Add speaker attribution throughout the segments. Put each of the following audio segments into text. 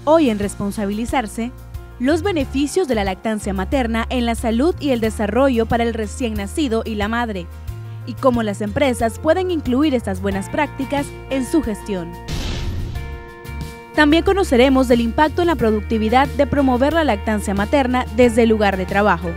Speaker 1: hoy en Responsabilizarse, los beneficios de la lactancia materna en la salud y el desarrollo para el recién nacido y la madre, y cómo las empresas pueden incluir estas buenas prácticas en su gestión. También conoceremos del impacto en la productividad de promover la lactancia materna desde el lugar de trabajo.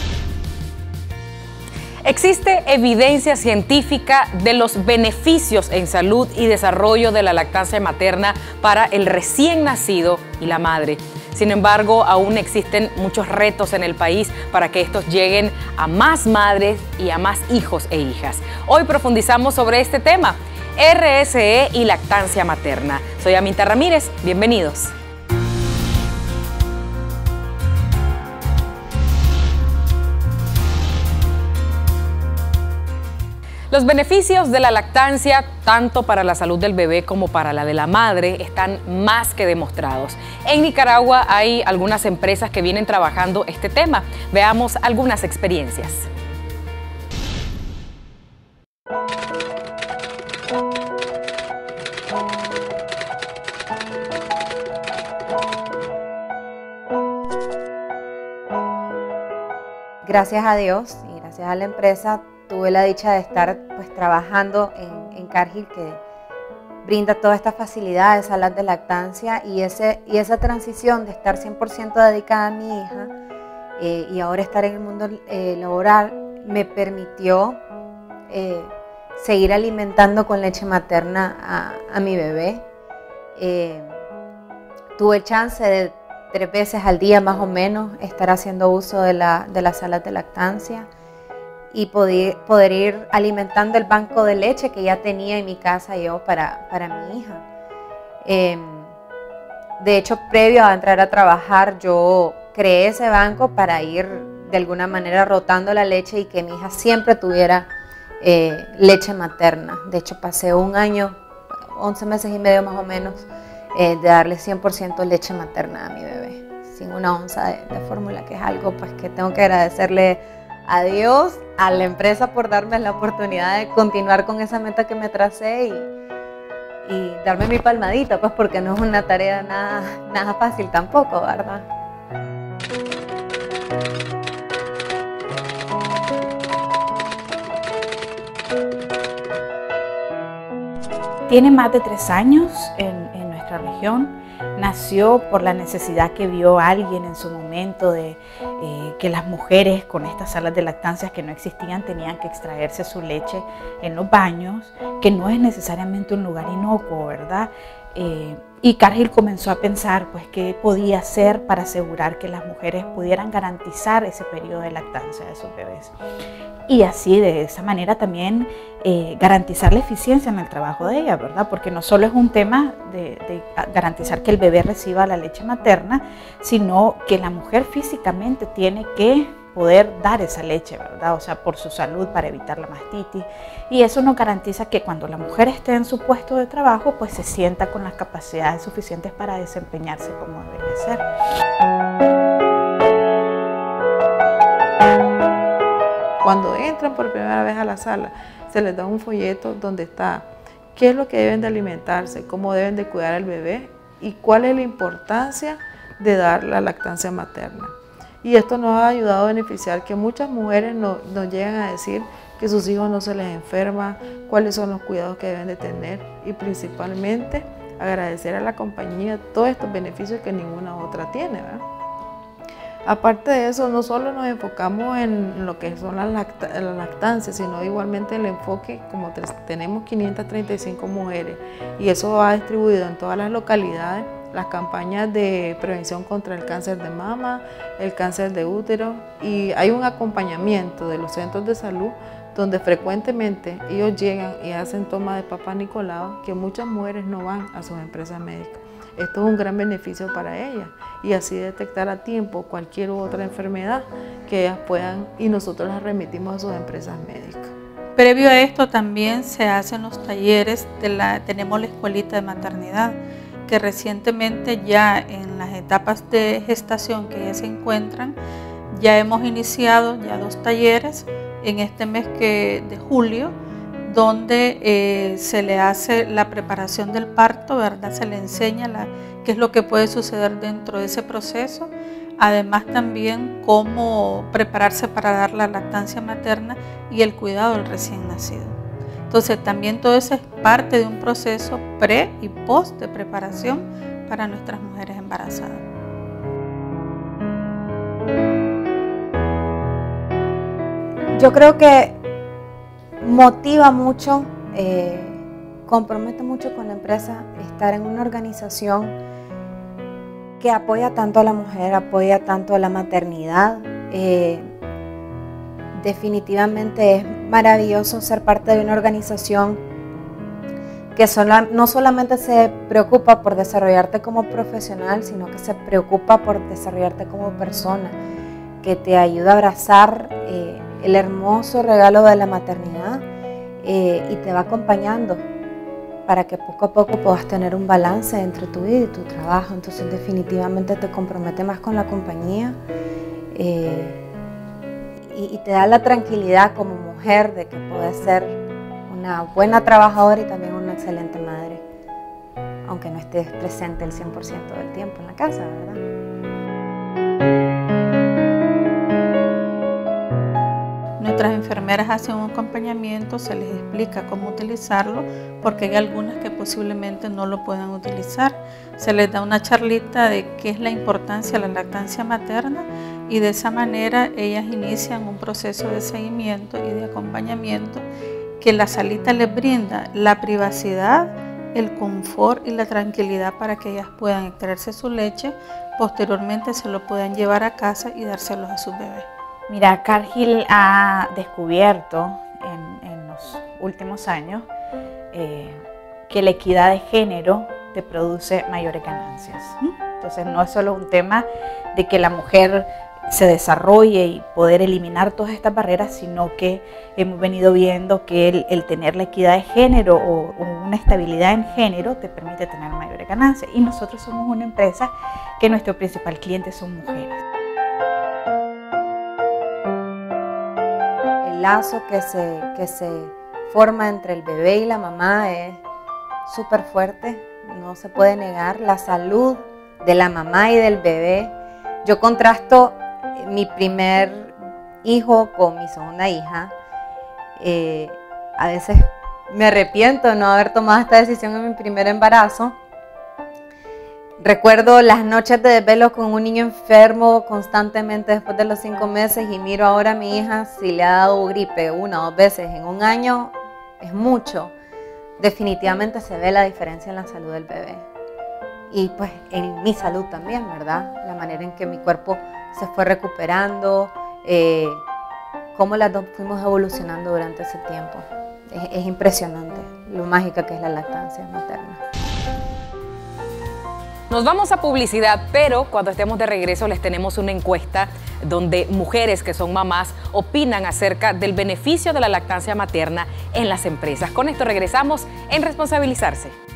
Speaker 2: Existe evidencia científica de los beneficios en salud y desarrollo de la lactancia materna para el recién nacido y la madre. Sin embargo, aún existen muchos retos en el país para que estos lleguen a más madres y a más hijos e hijas. Hoy profundizamos sobre este tema, RSE y lactancia materna. Soy Aminta Ramírez, bienvenidos. Los beneficios de la lactancia, tanto para la salud del bebé como para la de la madre, están más que demostrados. En Nicaragua hay algunas empresas que vienen trabajando este tema. Veamos algunas experiencias.
Speaker 3: Gracias a Dios y gracias a la empresa tuve la dicha de estar trabajando en Cargill, que brinda todas estas facilidades, salas de lactancia, y esa transición de estar 100% dedicada a mi hija y ahora estar en el mundo laboral me permitió seguir alimentando con leche materna a mi bebé. Tuve el chance de 3 veces al día más o menos estar haciendo uso de las salas de lactancia y poder ir alimentando el banco de leche que ya tenía en mi casa yo para mi hija. De hecho, previo a entrar a trabajar, yo creé ese banco para ir de alguna manera rotando la leche y que mi hija siempre tuviera leche materna. De hecho, pasé un año, 11 meses y medio más o menos, de darle 100% leche materna a mi bebé, sin una onza de fórmula, que es algo que tengo que agradecerle a Dios, a la empresa por darme la oportunidad de continuar con esa meta que me tracé y darme mi palmadita, porque no es una tarea nada fácil tampoco, ¿verdad?
Speaker 4: Tiene más de 3 años en nuestra región. Nació por la necesidad que vio alguien en su momento de que las mujeres con estas salas de lactancia que no existían tenían que extraerse su leche en los baños, que no es necesariamente un lugar inocuo, ¿verdad? Y Cargill comenzó a pensar qué podía hacer para asegurar que las mujeres pudieran garantizar ese periodo de lactancia de sus bebés. Y así, de esa manera también garantizar la eficiencia en el trabajo de ella, ¿verdad? Porque no solo es un tema de garantizar que el bebé reciba la leche materna, sino que la mujer físicamente tiene que poder dar esa leche, ¿verdad? O sea, por su salud, para evitar la mastitis. Y eso nos garantiza que cuando la mujer esté en su puesto de trabajo, se sienta con las capacidades suficientes para desempeñarse como debe ser.
Speaker 5: Cuando entran por primera vez a la sala, se les da un folleto donde está qué es lo que deben de alimentarse, cómo deben de cuidar al bebé y cuál es la importancia de dar la lactancia materna. Y esto nos ha ayudado a beneficiar que muchas mujeres nos llegan a decir que sus hijos no se les enferman, cuáles son los cuidados que deben de tener y principalmente agradecer a la compañía todos estos beneficios que ninguna otra tiene, ¿verdad? Aparte de eso, no solo nos enfocamos en lo que son las lactancias, sino igualmente el enfoque, como tenemos 535 mujeres y eso va distribuido en todas las localidades, las campañas de prevención contra el cáncer de mama, el cáncer de útero, y hay un acompañamiento de los centros de salud donde frecuentemente ellos llegan y hacen toma de Papá Nicolau, que muchas mujeres no van a sus empresas médicas. Esto es un gran beneficio para ellas y así detectar a tiempo cualquier otra enfermedad que ellas puedan y nosotros las remitimos a sus empresas médicas.
Speaker 6: Previo a esto también se hacen los talleres, tenemos la escuelita de maternidad, que recientemente ya en las etapas de gestación que ya se encuentran, ya hemos iniciado ya 2 talleres en este mes de julio, donde se le hace la preparación del parto, ¿verdad? Se le enseña qué es lo que puede suceder dentro de ese proceso. Además también cómo prepararse para dar la lactancia materna y el cuidado del recién nacido. Entonces también todo eso es parte de un proceso pre y post de preparación para nuestras mujeres embarazadas.
Speaker 3: Yo creo que motiva mucho, compromete mucho con la empresa estar en una organización que apoya tanto a la mujer, apoya tanto a la maternidad. Definitivamente es maravilloso ser parte de una organización que no solamente se preocupa por desarrollarte como profesional, sino que se preocupa por desarrollarte como persona, que te ayuda a abrazar el hermoso regalo de la maternidad y te va acompañando para que poco a poco puedas tener un balance entre tu vida y tu trabajo. Entonces definitivamente te compromete más con la compañía y te da la tranquilidad como mujer de que puedes ser una buena trabajadora y también una excelente madre, aunque no estés presente el 100% del tiempo en la casa, ¿verdad?
Speaker 6: Nuestras enfermeras hacen un acompañamiento, se les explica cómo utilizarlo, porque hay algunas que posiblemente no lo puedan utilizar. Se les da una charlita de qué es la importancia de la lactancia materna y de esa manera ellas inician un proceso de seguimiento y de acompañamiento que la salita les brinda la privacidad, el confort y la tranquilidad para que ellas puedan extraerse su leche, posteriormente se lo puedan llevar a casa y dárselos a sus bebés.
Speaker 4: Mira, Cargill ha descubierto en los últimos años que la equidad de género te produce mayores ganancias. Entonces no es solo un tema de que la mujer se desarrolle y poder eliminar todas estas barreras, sino que hemos venido viendo que el tener la equidad de género o una estabilidad en género te permite tener mayores ganancias. Y nosotros somos una empresa que nuestro principal cliente son mujeres.
Speaker 3: El lazo que se forma entre el bebé y la mamá es súper fuerte, no se puede negar. La salud de la mamá y del bebé. Yo contrasto mi primer hijo con mi segunda hija. A veces me arrepiento de no haber tomado esta decisión en mi primer embarazo. Recuerdo las noches de desvelo con un niño enfermo constantemente después de los 5 meses y miro ahora a mi hija, si le ha dado gripe 1 o 2 veces en un año, es mucho. Definitivamente se ve la diferencia en la salud del bebé. Y pues en mi salud también, ¿verdad? La manera en que mi cuerpo se fue recuperando, cómo las dos fuimos evolucionando durante ese tiempo. Es impresionante lo mágica que es la lactancia materna.
Speaker 2: Nos vamos a publicidad, pero cuando estemos de regreso les tenemos una encuesta donde mujeres que son mamás opinan acerca del beneficio de la lactancia materna en las empresas. Con esto regresamos en Responsabilizarse.